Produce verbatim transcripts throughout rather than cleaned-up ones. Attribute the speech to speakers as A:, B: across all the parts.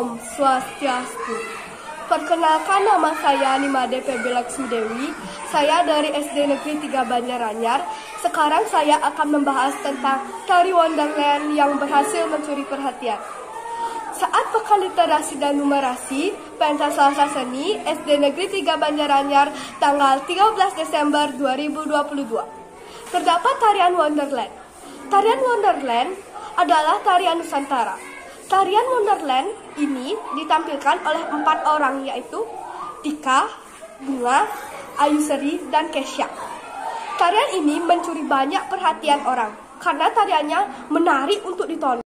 A: Om Swastiastu. Perkenalkan, nama saya Nimade Feby Laksmi Dewi. Saya dari S D Negeri tiga Banjaranyar. Sekarang saya akan membahas tentang tari Wonderland yang berhasil mencuri perhatian. Saat Pekan Literasi dan Numerasi Pentas Selasa Seni S D Negeri tiga Banjaranyar tanggal tiga belas Desember dua ribu dua puluh dua. Terdapat tarian Wonderland. Tarian Wonderland adalah tarian Nusantara. Tarian Wonderland ini ditampilkan oleh empat orang, yaitu Tika, Bunga, Ayuseri, dan Kesha. Tarian ini mencuri banyak perhatian orang karena tariannya menarik untuk ditonton.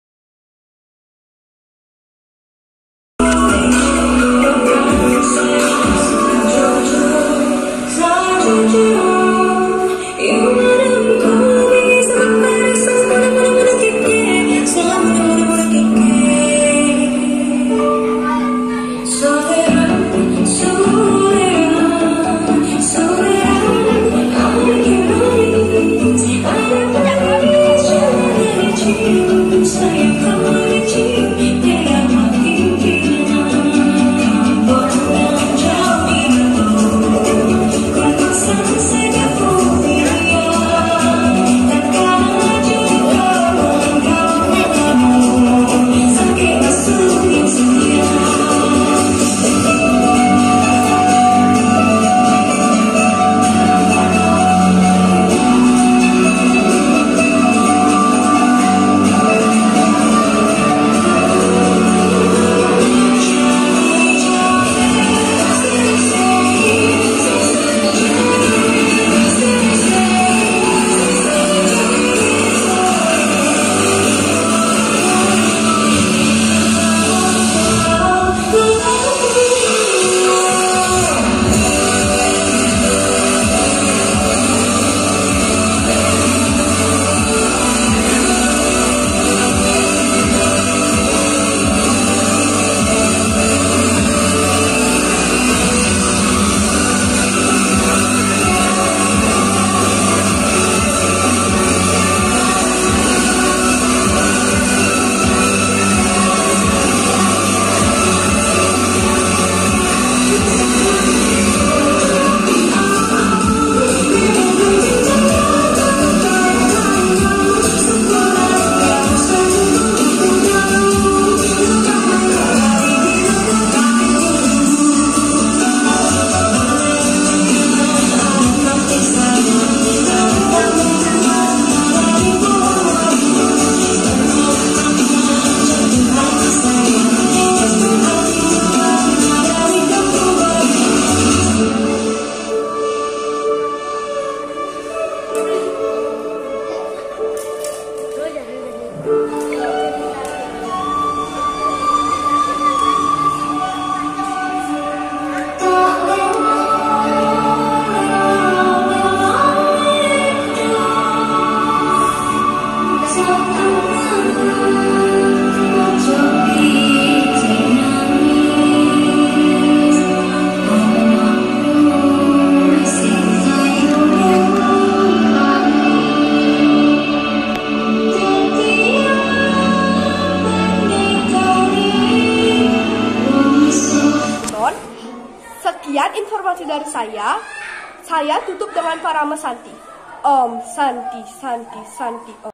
A: Sekian informasi dari saya. Saya tutup dengan para mesanti. Om Santi Santi Santi Om.